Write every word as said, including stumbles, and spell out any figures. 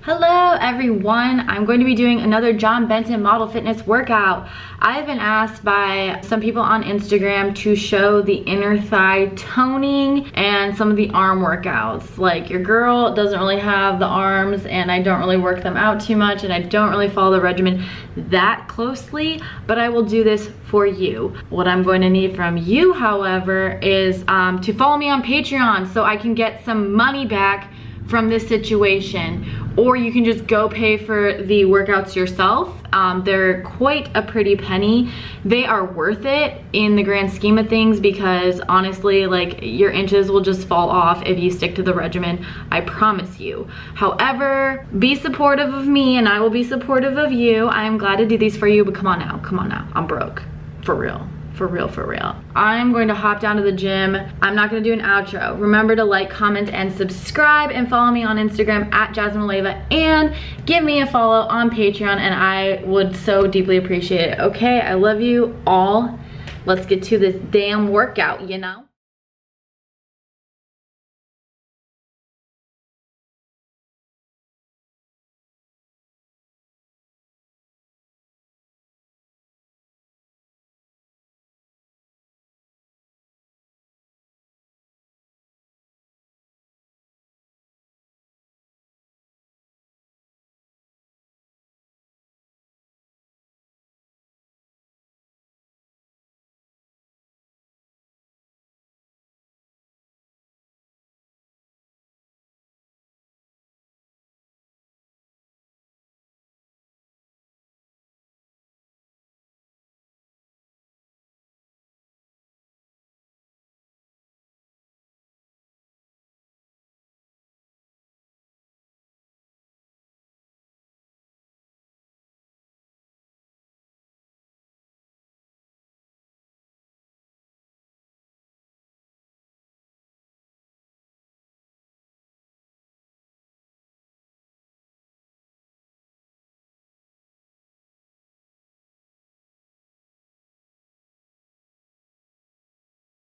Hello everyone, I'm going to be doing another John Benton Model Fitness workout. I've been asked by some people on Instagram to show the inner thigh toning and some of the arm workouts. Like, your girl doesn't really have the arms and I don't really work them out too much and I don't really follow the regimen that closely, but I will do this for you. What I'm going to need from you, however, is um, to follow me on Patreon so I can get some money back from this situation. Or you can just go pay for the workouts yourself. Um, they're quite a pretty penny. They are worth it in the grand scheme of things because honestly, like, your inches will just fall off if you stick to the regimen, I promise you. However, be supportive of me and I will be supportive of you. I am glad to do these for you, but come on now, come on now. I'm broke, for real. For real, for real. I'm going to hop down to the gym. I'm not gonna do an outro. Remember to like, comment, and subscribe, and follow me on Instagram at Jasmine Leyva, and give me a follow on Patreon, and I would so deeply appreciate it. Okay, I love you all. Let's get to this damn workout, you know?